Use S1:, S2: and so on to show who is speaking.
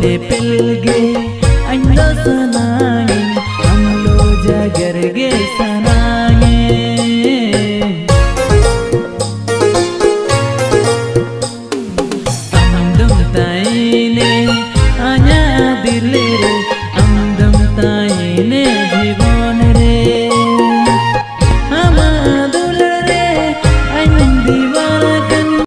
S1: ले पिल गे अन्नो सनाइन हम लो जागर गे सना